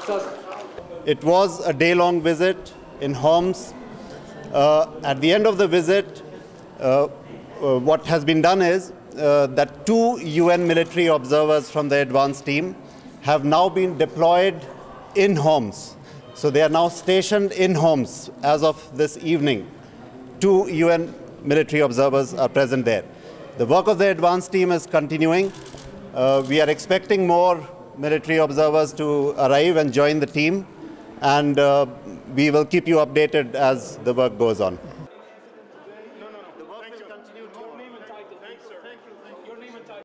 It was a day-long visit in Homs. At the end of the visit, what has been done is that 2 UN military observers from the advanced team have now been deployed in Homs. So they are now stationed in Homs as of this evening. 2 UN military observers are present there. The work of the advanced team is continuing. We are expecting more military observers to arrive and join the team, and we will keep you updated as the work goes on.